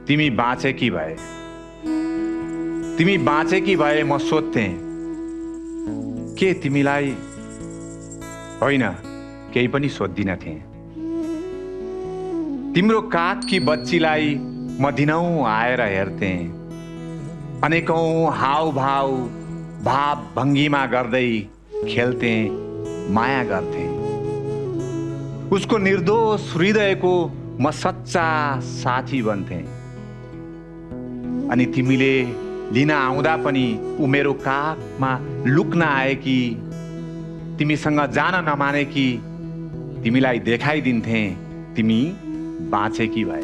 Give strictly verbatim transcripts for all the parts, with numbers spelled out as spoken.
तिमी बाँचेकी भए तिमी बाँचेकी भए म सोध्थेँ के तिमीलाई होइन केही पनि सोध्दिन थिएँ। तिम्रो काखकी बच्चीलाई म दिनौं आएर हेर्थेँ, अनेकौं हावभाव भाव भङ्गिमा गर्दै खेल्थेँ, माया गर्थेँ। उसको निर्दोष हृदयको म सच्चा साथी बन्थेँ। अनि तिमीले लिन आउँदा पनि ऊ मेरो काखमा लुक्न आए कि तिमीसँग जान नमाने कि तिमीलाई देखाइदिन्थे तिमी बाँचेकी भए।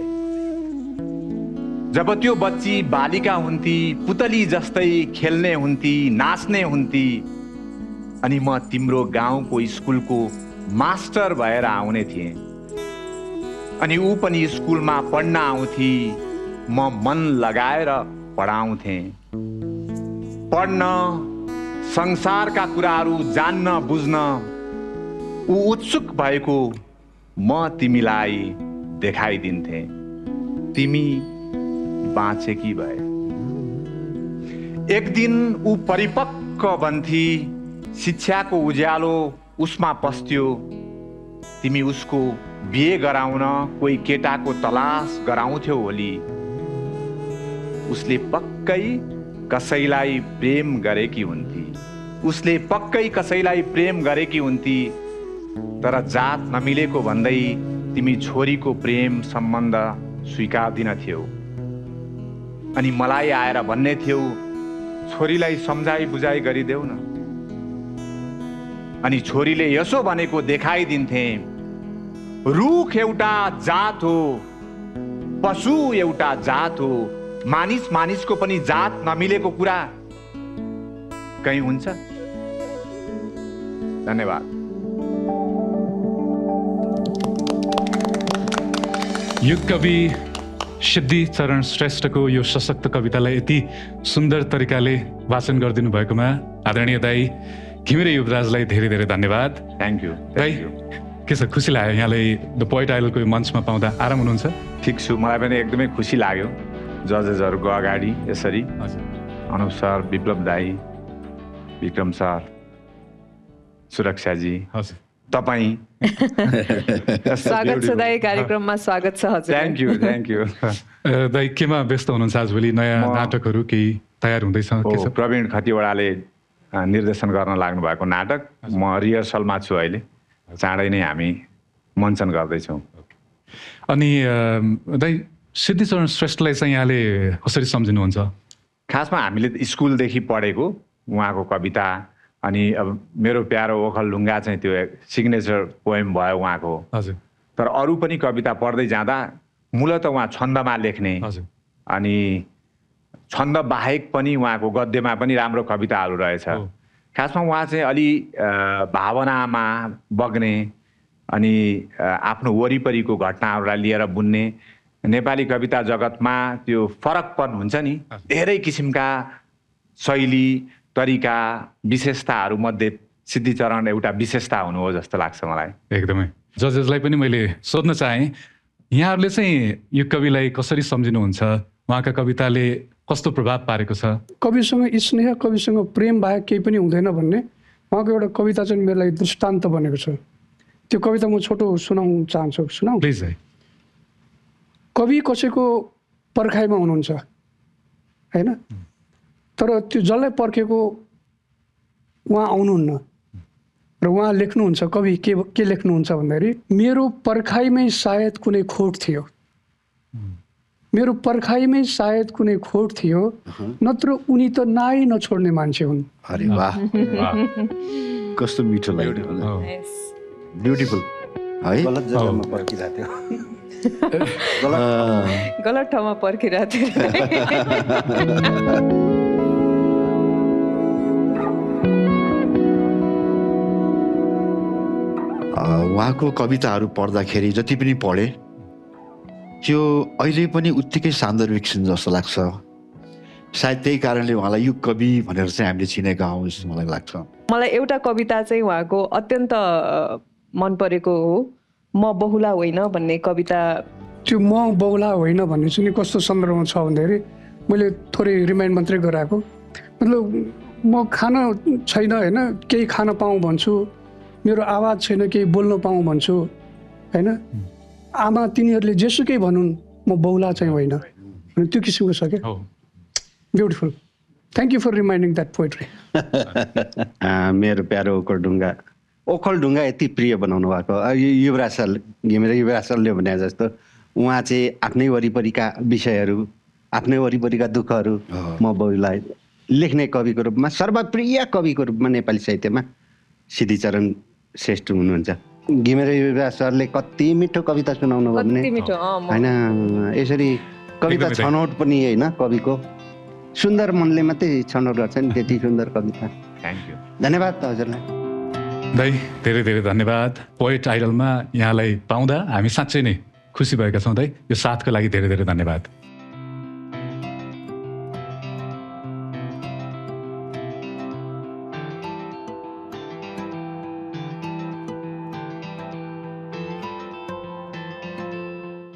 जब त्यो बच्ची बालिका हुन्थी, पुतली जस्तै खेल्ने हुन्थी, नाच्ने हुन्थी, अनि म तिम्रो गाउँको स्कुलको मास्टर भएर आउने थिएँ। अनि ऊ पनि स्कुलमा पढ्न आउँथी, म मन लगाएर पढाउँथे। पढ्न, संसारका कुराहरू जान्न बुझ्न ऊ उत्सुक भएको म तिमीलाई देखाइदिन्थे तिमी बाँचेकी भए। एक दिन ऊ परिपक्व बन्थी, शिक्षाको उज्यालो उसमा पस्थ्यो। तिमी उसको बिहे गराउन कोही केटाको तलास गराउँथ्यौ होली। उसले पक्कै कसैलाई प्रेम गरेकी हुन्थी उसले पक्कै कसैलाई प्रेम गरेकी हुन्थी तर जात नमिलेको भन्दै तिमी छोरीको प्रेम सम्बन्ध स्वीकार्दिन थियौ। अनि मलाई आएर भन्ने थियौ छोरीलाई सम्झाइ बुझाइ गरिदेऊ न। अनि छोरीले यसो भनेको देखाइदिन्थे, रुख एउटा जात हो, पशु एउटा जात हो, मानिस मानिसको पनि जात नमिलेको कुरा कहीँ हुन्छ? धन्यवाद। युग कवि सिद्धिचरण श्रेष्ठको यो सशक्त कवितालाई यति सुन्दर तरिकाले वाचन गरिदिनु भएकोमा आदरणीय दाई घिमिरे युवराजलाई धेरै धेरै धन्यवाद। थ्याङ्क यू दाई। के छ, खुसी लाग्यो यहाँलाई द पोइट आइडलको मञ्चमा पाउँदा? आराम हुनुहुन्छ? ठिक छु, मलाई पनि एकदमै खुसी लाग्यो जजेसहरूको अगाडि यसरी। अनुप सर, विप्लव दाई, विक्रम सर, सुरक्षाजी, हजुर तपाईँ स्वागत छ दाई, कार्यक्रममा स्वागत छ हजुर। Thank you thank you. दाई केमा व्यस्त हुनुहुन्छ आजभोलि? नयाँ नाटकहरू केही तयार हुँदैछ? के छ? प्रवीण खतिवडाले निर्देशन गर्न लाग्नु भएको नाटक, म रिहर्सलमा छु अहिले। चाँडै नै हामी मञ्चन गर्दैछौँ। अनि दाई सिद्धिचरण श्रेष्ठलाई चाहिँ यहाँले कसरी सम्झिनुहुन्छ? खासमा हामीले स्कुलदेखि पढेको उहाँको कविता, अनि अब मेरो प्यारो ओखल ढुङ्गा चाहिँ त्यो सिग्नेचर पोएम भयो उहाँको। हजुर। तर अरू पनि कविता पढ्दै जाँदा मूलत उहाँ छन्दमा लेख्ने, अनि छन्द बाहेक पनि उहाँको गद्यमा पनि राम्रो कविताहरू रहेछ। खासमा उहाँ चाहिँ अलि भावनामा बग्ने, अनि आफ्नो वरिपरिको घटनाहरूलाई लिएर बुन्ने। नेपाली कविता जगतमा त्यो फरकपन हुन्छ नि, धेरै किसिमका शैली तरिका विशेषताहरू मध्ये सिद्धिचरण एउटा विशेषता हुनु हो जस्तो लाग्छ मलाई। एकदमै। जजेसलाई पनि मैले सोध्न चाहेँ, यहाँहरूले चाहिँ यो कविलाई कसरी सम्झिनुहुन्छ? उहाँका कविताले कस्तो प्रभाव पारेको छ? कविसँग स्नेह, कविसँग प्रेम बाहेक केही पनि हुँदैन भन्ने उहाँको एउटा कविता चाहिँ मेरो लागि दृष्टान्त बनेको छ। त्यो कविता म छोटो सुनाउन चाहन्छु। सुनाऊ प्लिज है। कवि कसैको पर्खाइमा हुनुहुन्छ होइन, तर त्यो जसलाई पर्खेको उहाँ आउनुहुन्न र उहाँ लेख्नुहुन्छ। कवि के के लेख्नुहुन्छ भन्दाखेरि, मेरो पर्खाइमै सायद कुनै खोट थियो, मेरो पर्खाइमै सायद कुनै खोट थियो, नत्र उनी त नाइ नछोड्ने मान्छे हुन्। अरे वाह, कस्तो मिठो लाग्यो, ब्युटिफुल है। गलत जग्गामा पर्खिरहेको थियो, गलत ठाउँमा पर्खिरहेको थियो। उहाँको कविताहरू पढ्दाखेरि जति पनि पढेँ त्यो अहिले पनि उत्तिकै सान्दर्भिक छिन् जस्तो लाग्छ। सायद त्यही कारणले उहाँलाई युग कवि भनेर चाहिँ हामीले चिनेका हौँ जस्तो मलाई लाग्छ। मलाई एउटा कविता चाहिँ उहाँको अत्यन्त मन परेको हो, म बहुला होइन भन्ने कविता त्यो म बौला होइन भन्ने चाहिँ नि कस्तो सन्दर्भमा छ भन्दाखेरि मैले थोरै रिमाइन्ड मात्रै गराएको मतलब म खान छैन होइन केही खान पाऊँ भन्छु मेरो आवाज छैन केही बोल्न पाऊँ भन्छु होइन आमा तिनीहरूले जेसुकै भनुन् म बौला चाहिँ होइन अनि त्यो किसिमको छ क्या beautiful thank you for reminding that poetry मेरो प्यारो ओखलढुङ्गा ओखलढुङ्गा यति प्रिय बनाउनु भएको युवराज सर घिमिरे युवराज सरले भने जस्तो उहाँ चाहिँ आफ्नै वरिपरिका विषयहरू आफ्नै वरिपरिका दुःखहरू म बौलाई लेख्ने कविको रूपमा सर्वप्रिय कविको रूपमा नेपाली साहित्यमा सिद्धिचरण श्रेष्ठ हुनुहुन्छ। घिमिरे युवराज सरले कति मिठो कविता सुनाउनु भयो भने होइन यसरी कविता छनौट पनि होइन कविको सुन्दर मनले मात्रै छनौट गर्छ नि त्यति सुन्दर कविता। थ्याङ्क यू धन्यवाद हजुरलाई दाइ धेरै धेरै धन्यवाद। पोएट आइडलमा यहाँलाई पाउँदा हामी साँच्चै नै खुसी भएका छौँ दाइ। यो साथको लागि धेरै धेरै धन्यवाद।